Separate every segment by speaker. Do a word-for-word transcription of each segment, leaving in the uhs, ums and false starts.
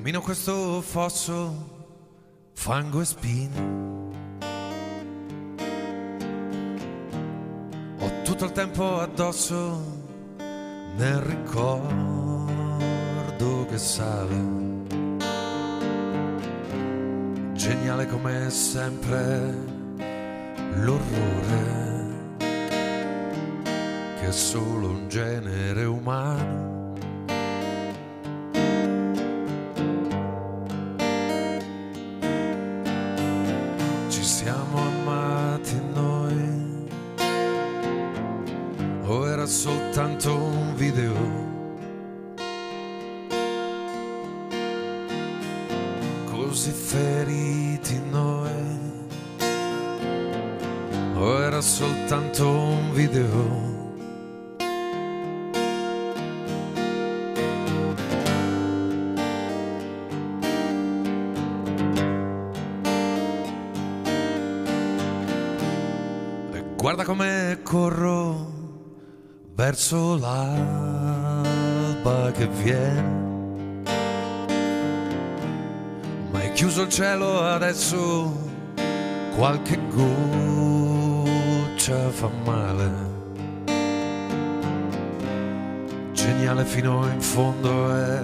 Speaker 1: Cammino questo fosso, fango e spine. Ho tutto il tempo addosso nel ricordo che sale. Geniale come sempre l'orrore che è solo un genere umano. Ci siamo amati noi, o era soltanto un video? Così feriti noi, o era soltanto un video? Guarda come corro verso l'alba che viene, ma è chiuso il cielo adesso, qualche goccia fa male. Geniale fino in fondo è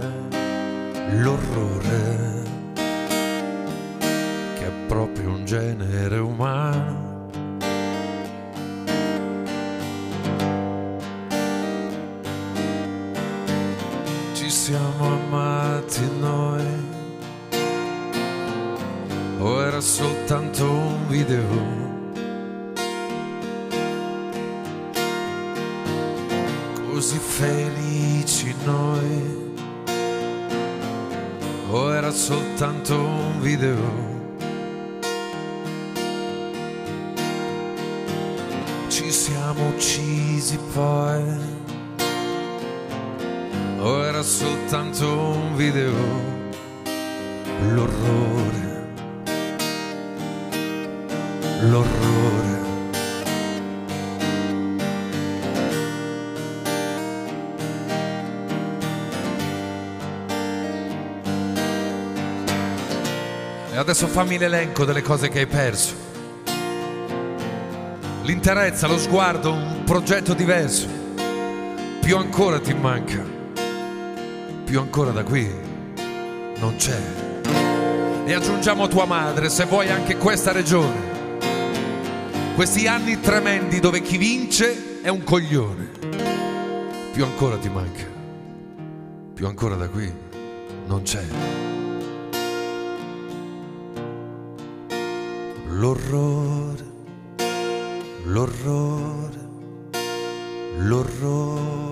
Speaker 1: l'orrore che è proprio un genere umano. Siamo amati noi, o era soltanto un video? Così felici noi, o era soltanto un video? Ci siamo uccisi poi, o era soltanto un video? L'orrore, l'orrore. E adesso fammi l'elenco delle cose che hai perso. L'interezza, lo sguardo, un progetto diverso. Più ancora ti manca. Più ancora da qui non c'è. E aggiungiamo tua madre, se vuoi anche questa regione. Questi anni tremendi dove chi vince è un coglione. Più ancora ti manca. Più ancora da qui non c'è. L'orrore, l'orrore, l'orrore.